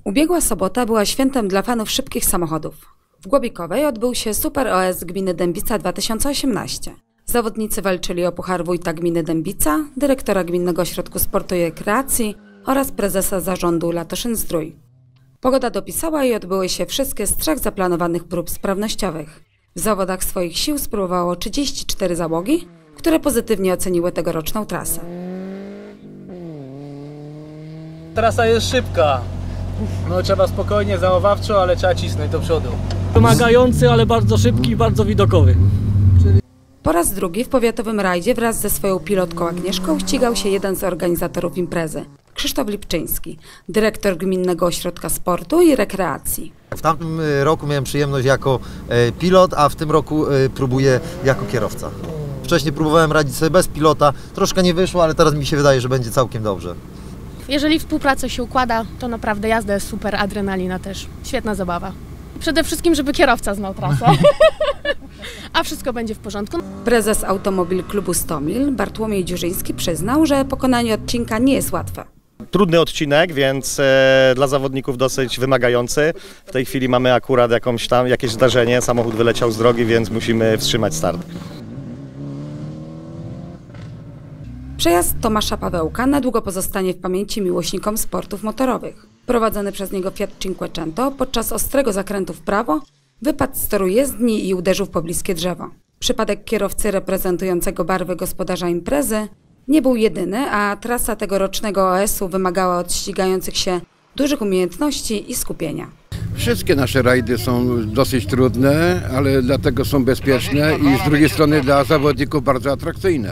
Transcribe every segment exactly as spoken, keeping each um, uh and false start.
Ubiegła sobota była świętem dla fanów szybkich samochodów. W Głobikowej odbył się Super O S Gminy Dębica dwa tysiące osiemnaście. Zawodnicy walczyli o puchar wójta gminy Dębica, dyrektora Gminnego Ośrodku Sportu i Rekreacji oraz prezesa zarządu Latoszyn-Zdrój. Pogoda dopisała i odbyły się wszystkie z trzech zaplanowanych prób sprawnościowych. W zawodach swoich sił spróbowało trzydzieści cztery załogi, które pozytywnie oceniły tegoroczną trasę. Trasa jest szybka. No trzeba spokojnie, zachowawczo, ale trzeba cisnąć do przodu. Wymagający, ale bardzo szybki i bardzo widokowy. Po raz drugi w powiatowym rajdzie wraz ze swoją pilotką Agnieszką ścigał się jeden z organizatorów imprezy, Krzysztof Lipczyński, dyrektor Gminnego Ośrodka Sportu i Rekreacji. W tamtym roku miałem przyjemność jako pilot, a w tym roku próbuję jako kierowca. Wcześniej próbowałem radzić sobie bez pilota, troszkę nie wyszło, ale teraz mi się wydaje, że będzie całkiem dobrze. Jeżeli współpraca się układa, to naprawdę jazda jest super, adrenalina też, świetna zabawa. Przede wszystkim, żeby kierowca znał trasę, a wszystko będzie w porządku. Prezes Automobil Klubu Stomil, Bartłomiej Dziurzyński, przyznał, że pokonanie odcinka nie jest łatwe. Trudny odcinek, więc e, dla zawodników dosyć wymagający. W tej chwili mamy akurat jakąś tam, jakieś zdarzenie, samochód wyleciał z drogi, więc musimy wstrzymać start. Przejazd Tomasza Pawełka na długo pozostanie w pamięci miłośnikom sportów motorowych. Prowadzony przez niego Fiat Cinquecento podczas ostrego zakrętu w prawo wypadł z toru jezdni i uderzył w pobliskie drzewo. Przypadek kierowcy reprezentującego barwy gospodarza imprezy nie był jedyny, a trasa tegorocznego O S u wymagała od ścigających się dużych umiejętności i skupienia. Wszystkie nasze rajdy są dosyć trudne, ale dlatego są bezpieczne i z drugiej strony dla zawodników bardzo atrakcyjne.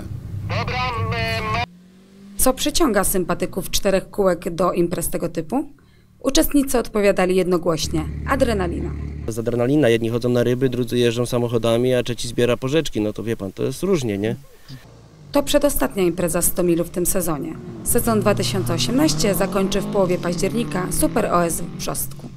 Co przyciąga sympatyków czterech kółek do imprez tego typu? Uczestnicy odpowiadali jednogłośnie – adrenalina. Z adrenalina, jedni chodzą na ryby, drudzy jeżdżą samochodami, a trzeci zbiera porzeczki. No to wie pan, to jest różnie, nie? To przedostatnia impreza Stomilu w tym sezonie. Sezon dwa tysiące osiemnasty zakończy w połowie października Super O S w Brzostku.